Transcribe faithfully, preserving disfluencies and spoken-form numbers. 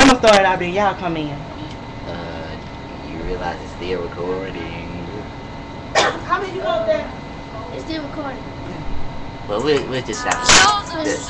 I'ma start it out there. Y'all come in. Uh, you realize it's still recording. How many you want there? It's still recording. Well, we'll, we'll just stop.